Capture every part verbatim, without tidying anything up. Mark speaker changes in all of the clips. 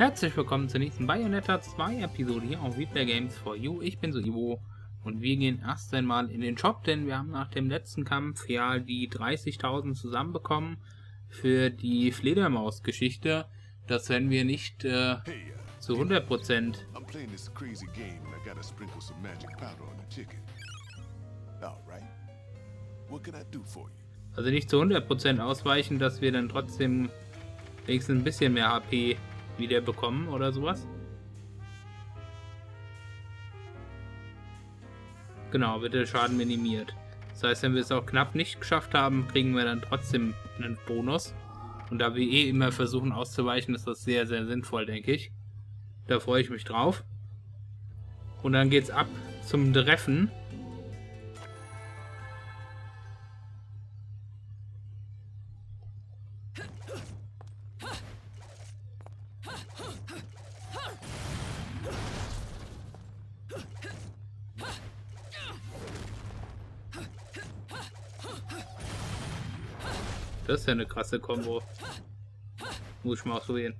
Speaker 1: Herzlich willkommen zur nächsten Bayonetta zwei Episode hier auf Replay Games for You. Ich bin so Ivo und wir gehen erst einmal in den Shop, denn wir haben nach dem letzten Kampf ja die dreißigtausend zusammenbekommen für die Fledermaus-Geschichte. Das werden wir nicht äh, zu hundert Prozent also nicht zu hundert Prozent ausweichen, dass wir dann trotzdem wenigstens ein bisschen mehr H P wieder bekommen oder sowas. Genau, wird der Schaden minimiert. Das heißt, wenn wir es auch knapp nicht geschafft haben, kriegen wir dann trotzdem einen Bonus. Und da wir eh immer versuchen auszuweichen, ist das sehr, sehr sinnvoll, denke ich. Da freue ich mich drauf. Und dann geht's ab zum Treffen. Das ist ja eine krasse Kombo. Muss ich mal ausprobieren.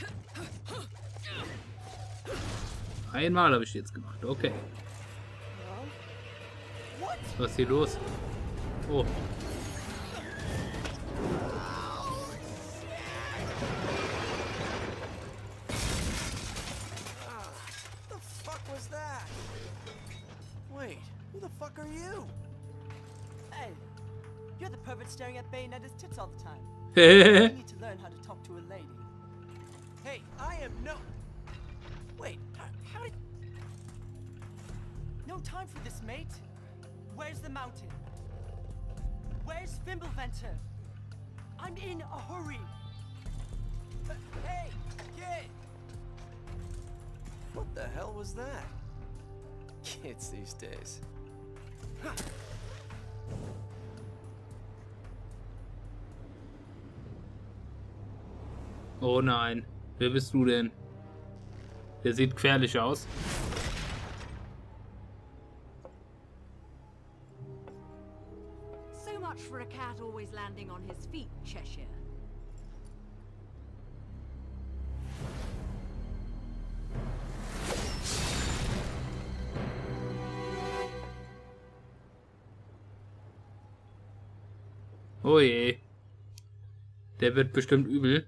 Speaker 1: Einmal habe ich jetzt gemacht. Okay. Was ist hier los? Oh.
Speaker 2: Wait, who the fuck are you? Hey, you're the pervert staring at Bayonetta's tits all the time. You need to learn how to talk to a lady. Hey, I am no... Wait, how, how did... No time for this, mate. Where's the mountain? Where's Fimbulventer? I'm in a hurry. Uh, hey, kid! What the hell was that? Kids these days.
Speaker 1: Oh nein, wer bist du denn? Der sieht gefährlich aus.
Speaker 3: So much for a cat always landing on his feet, Cheshire.
Speaker 1: Oh je. Der wird bestimmt übel.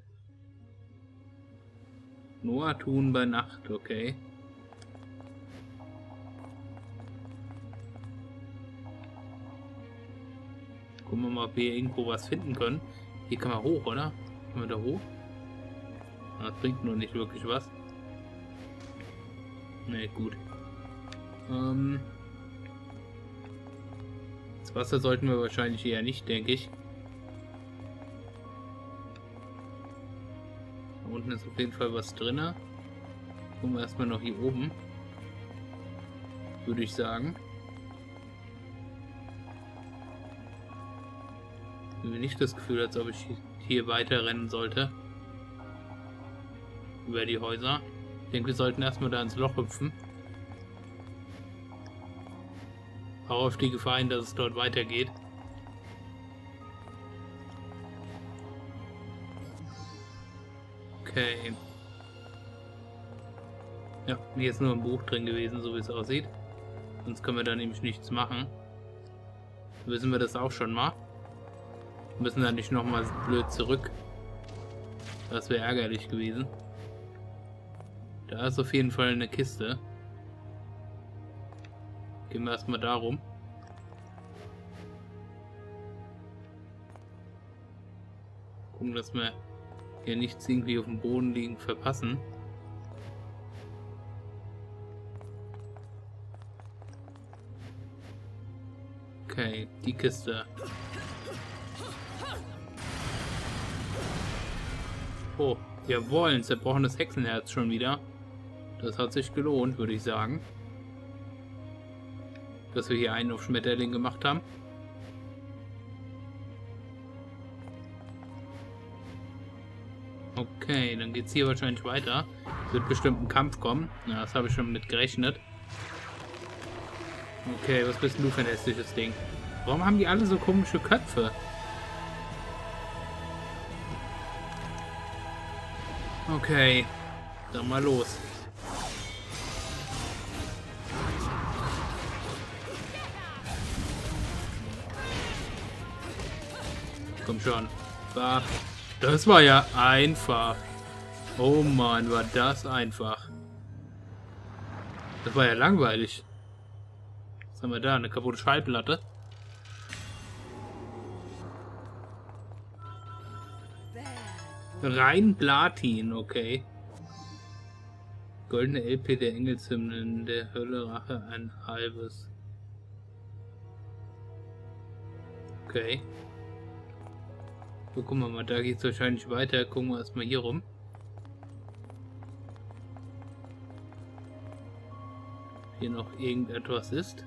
Speaker 1: Noah tun bei Nacht, okay. Gucken wir mal, ob wir irgendwo was finden können. Hier kann man hoch, oder? Können wir da hoch? Das bringt nur nicht wirklich was. Ne, gut. Ähm, das Wasser sollten wir wahrscheinlich eher nicht, denke ich. Da unten ist auf jeden Fall was drin. Gucken wir erstmal noch hier oben. Würde ich sagen. Ich habe nicht das Gefühl, als ob ich hier weiter rennen sollte. Über die Häuser. Ich denke, wir sollten erstmal da ins Loch hüpfen. Auch auf die Gefahr hin, dass es dort weitergeht. Okay. Ja, hier ist nur ein Buch drin gewesen, so wie es aussieht. Sonst können wir da nämlich nichts machen. Wissen wir das auch schon mal. Wir müssen da nicht nochmal blöd zurück. Das wäre ärgerlich gewesen. Da ist auf jeden Fall eine Kiste. Gehen wir erstmal darum. Gucken, dass wir hier nichts irgendwie auf dem Boden liegen verpassen. Okay, die Kiste. Oh, jawohl, ein zerbrochenes Hexenherz schon wieder. Das hat sich gelohnt, würde ich sagen. Dass wir hier einen auf Schmetterling gemacht haben. Okay, dann geht's hier wahrscheinlich weiter. Wird bestimmt ein Kampf kommen. Ja, das habe ich schon mit gerechnet. Okay, was bist du für ein hässliches Ding? Warum haben die alle so komische Köpfe? Okay. Dann mal los. Komm schon. War, das war ja einfach. Oh Mann, war das einfach. Das war ja langweilig. Was haben wir da? Eine kaputte Schallplatte. Rein Platin, okay. Goldene L P der Engelshymnen der Hölle Rache ein halbes. Okay. So, gucken wir mal, da geht es wahrscheinlich weiter. Gucken wir erstmal hier rum. Hier noch irgendetwas ist.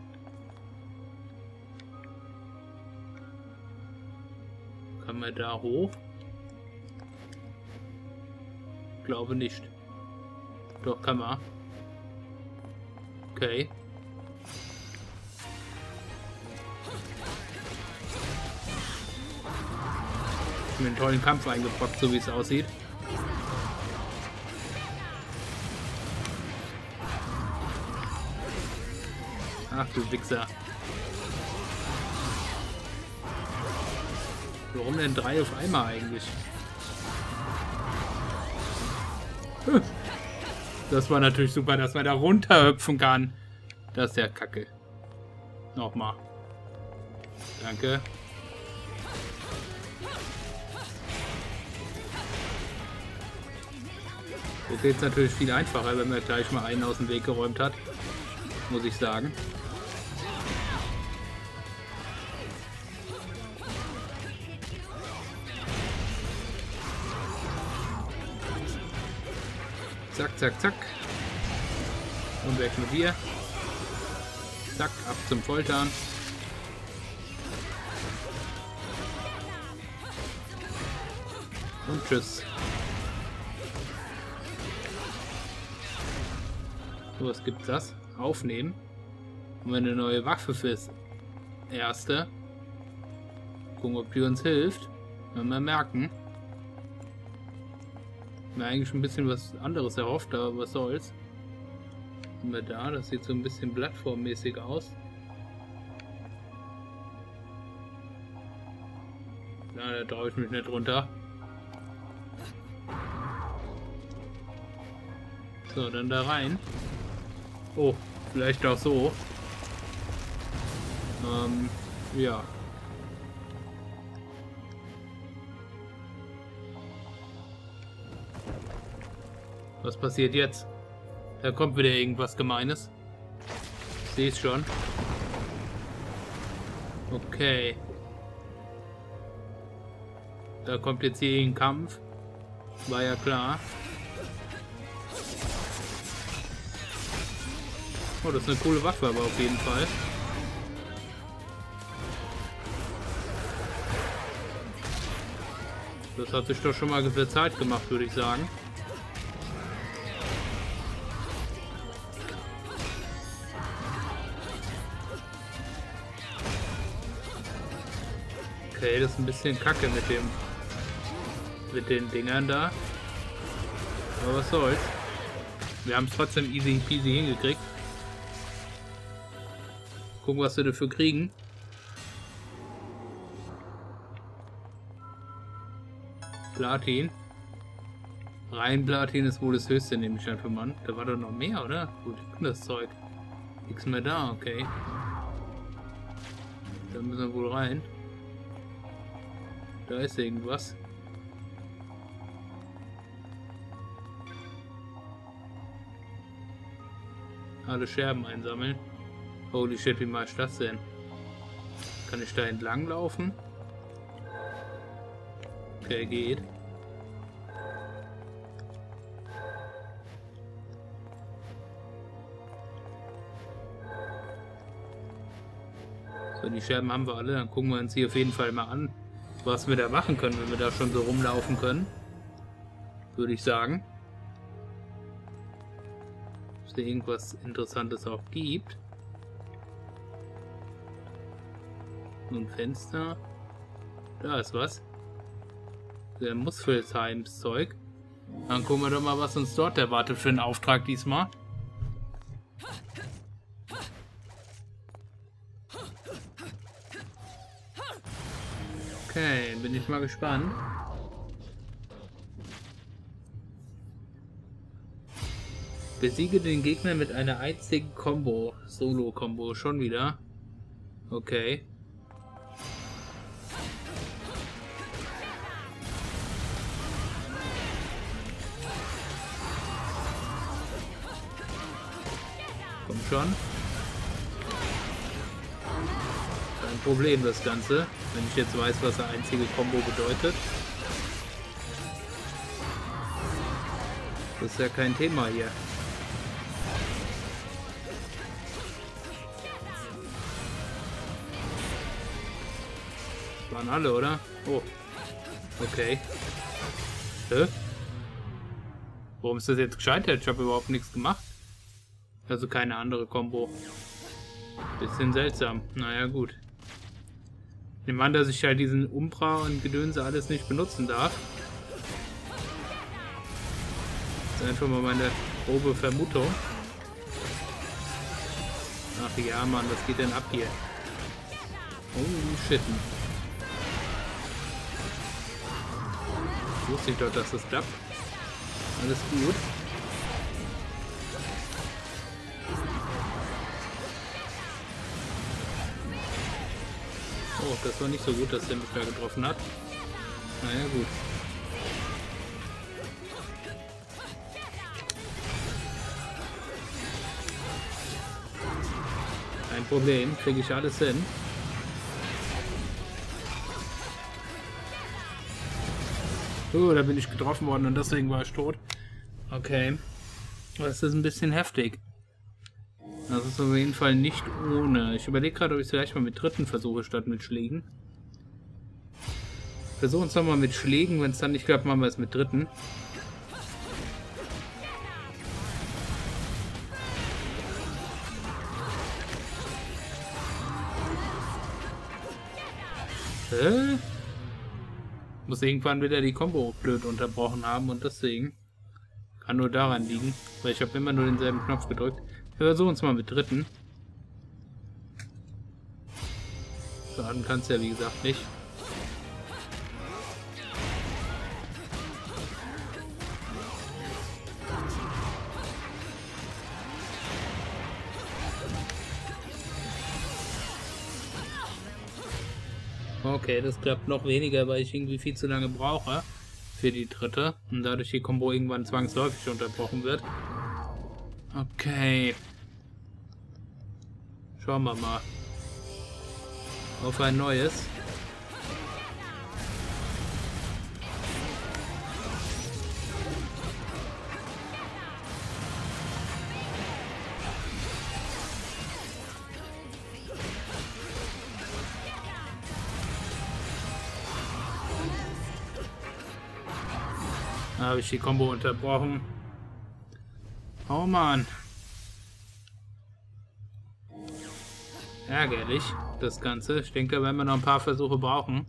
Speaker 1: Kann man da hoch? Glaube nicht. Doch, kann man. Okay. Ich habe mir einen tollen Kampf eingepackt, so wie es aussieht. Ach du Wichser. Warum denn drei auf einmal eigentlich? Das war natürlich super, dass man da runterhüpfen kann. Das ist ja kacke. Nochmal. Danke. So geht es natürlich viel einfacher, wenn man gleich mal einen aus dem Weg geräumt hat. Muss ich sagen. Zack, zack, zack. Und weg mit dir. Zack, ab zum Foltern. Und tschüss. So, was gibt's das? Aufnehmen. Und eine neue Waffe fürs Erste. Gucken, ob die uns hilft. Wenn wir merken. Mir eigentlich ein bisschen was anderes erhofft, aber was soll's. Sind wir da? Das sieht so ein bisschen plattformmäßig aus. Na, da traue ich mich nicht runter. So, dann da rein. Oh, vielleicht auch so. Ähm, ja. Was passiert jetzt? Da kommt wieder irgendwas Gemeines. Ich sehe es schon. Okay. Da kommt jetzt hier ein Kampf. War ja klar. Oh, das ist eine coole Waffe, aber auf jeden Fall. Das hat sich doch schon mal für Zeit gemacht, würde ich sagen. Okay, das ist ein bisschen kacke mit dem mit den Dingern da. Aber was soll's. Wir haben es trotzdem easy peasy hingekriegt. Gucken, was wir dafür kriegen. Platin. Rein Platin ist wohl das höchste, nehme ich an für Mann. Da war doch noch mehr, oder? Gut, das Zeug. Nichts mehr da, okay. Da müssen wir wohl rein. Da ist irgendwas. Alle Scherben einsammeln. Holy shit, wie mache ich das denn? Kann ich da entlang laufen? Okay, geht. So, die Scherben haben wir alle. Dann gucken wir uns hier auf jeden Fall mal an, was wir da machen können, wenn wir da schon so rumlaufen können. Würde ich sagen. Ob es da irgendwas Interessantes auch gibt. So ein Fenster. Da ist was. Der Muspelsheims Zeug. Dann gucken wir doch mal, was uns dort erwartet für einen Auftrag diesmal. Okay, bin ich mal gespannt. Besiege den Gegner mit einer einzigen Combo. Solo-Combo, schon wieder. Okay. Komm schon. Kein Problem das Ganze, wenn ich jetzt weiß, was eine einzige Combo bedeutet. Das ist ja kein Thema hier. Waren alle, oder? Oh. Okay. Hä? Warum ist das jetzt gescheitert? Ich habe überhaupt nichts gemacht. Also keine andere Combo. Bisschen seltsam. Naja, gut. Ich nehme an, dass ich halt diesen Umbra und Gedönse alles nicht benutzen darf. Das ist einfach mal meine grobe Vermutung. Ach ja, Mann, was geht denn ab hier? Oh, shit. Wusste ich doch, dass das klappt. Alles gut. Oh, das war nicht so gut, dass der mich da getroffen hat. Naja, gut. Kein Problem, kriege ich alles hin. Oh, da bin ich getroffen worden und deswegen war ich tot. Okay. Das ist ein bisschen heftig. Das ist auf jeden Fall nicht ohne. Ich überlege gerade, ob ich es vielleicht mal mit dritten versuche, statt mit Schlägen. Versuchen es nochmal mit Schlägen. Wenn es dann nicht klappt, machen wir es mit dritten. Hä? Muss irgendwann wieder die Combo blöd unterbrochen haben und deswegen kann nur daran liegen, weil ich habe immer nur denselben Knopf gedrückt. Wir versuchen es mal mit dritten. Schaden kannst du ja wie gesagt nicht. Okay, das klappt noch weniger, weil ich irgendwie viel zu lange brauche für die dritte und dadurch die Combo irgendwann zwangsläufig unterbrochen wird. Okay. Schauen wir mal. Auf ein neues. Da habe ich die Combo unterbrochen. Oh Mann. Ärgerlich, das Ganze. Ich denke, da werden wir noch ein paar Versuche brauchen.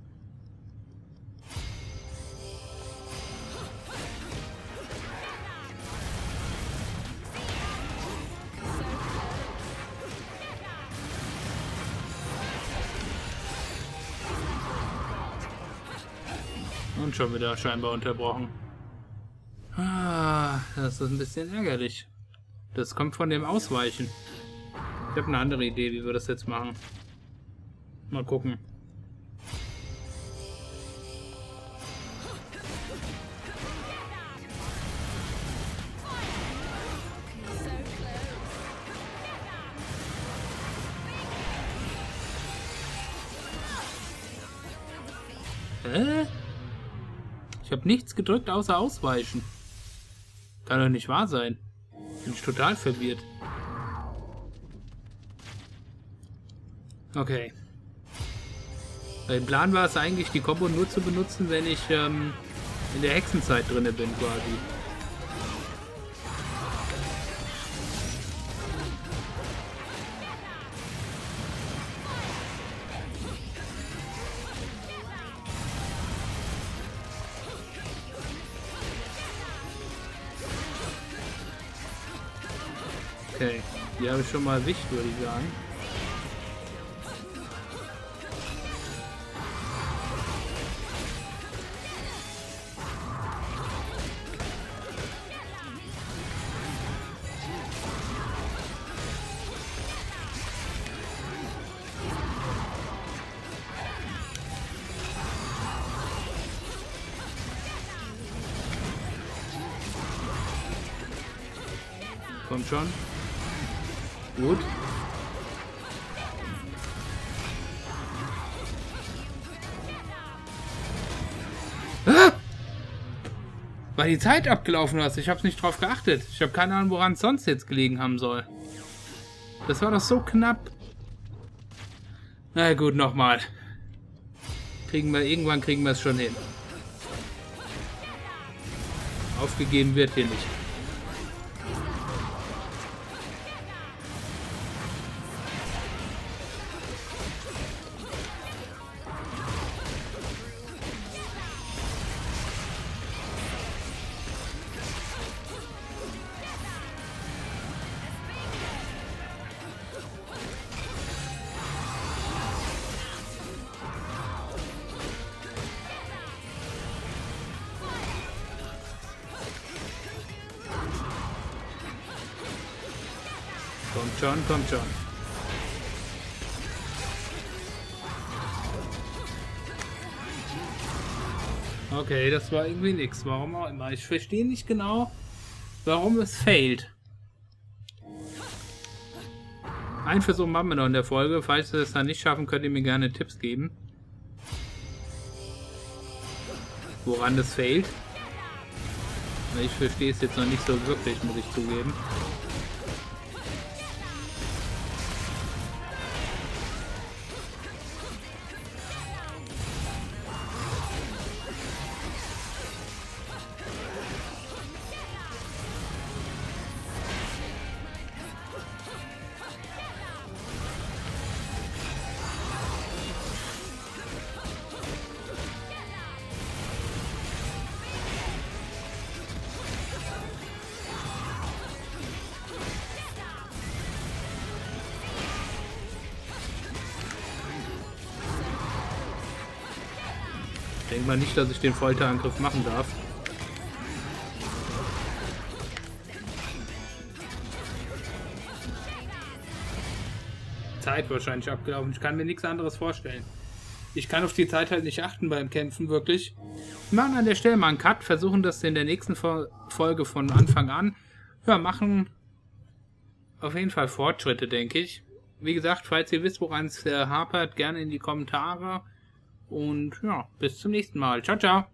Speaker 1: Und schon wieder scheinbar unterbrochen. Ah, das ist ein bisschen ärgerlich. Das kommt von dem Ausweichen. Ich habe eine andere Idee, wie wir das jetzt machen. Mal gucken. Hä? Ich habe nichts gedrückt außer Ausweichen. Kann doch nicht wahr sein. Bin ich total verwirrt. Okay. Mein Plan war es eigentlich, die Combo nur zu benutzen, wenn ich ähm, in der Hexenzeit drinne bin, quasi. Okay, die habe ich schon mal erwischt, würde ich sagen. Kommt schon. Gut. Ah! Weil die Zeit abgelaufen ist. Ich habe nicht drauf geachtet. Ich habe keine Ahnung, woran es sonst jetzt gelegen haben soll. Das war doch so knapp. Na gut, nochmal. Kriegen wir, irgendwann kriegen wir es schon hin. Aufgegeben wird hier nicht. Kommt schon, kommt schon. Okay, das war irgendwie nix. Warum auch immer. Ich verstehe nicht genau, warum es fehlt. Ein Versuch machen wir noch in der Folge. Falls wir es dann nicht schaffen, könnt ihr mir gerne Tipps geben. Woran das fehlt. Ich verstehe es jetzt noch nicht so wirklich, muss ich zugeben. Ich denke mal nicht, dass ich den Folterangriff machen darf. Zeit wahrscheinlich abgelaufen. Ich kann mir nichts anderes vorstellen. Ich kann auf die Zeit halt nicht achten beim Kämpfen, wirklich. Wir machen an der Stelle mal einen Cut, versuchen das in der nächsten Folge von Anfang an. Ja, machen auf jeden Fall Fortschritte, denke ich. Wie gesagt, falls ihr wisst, woran es hapert, gerne in die Kommentare. Und ja, bis zum nächsten Mal. Ciao, ciao.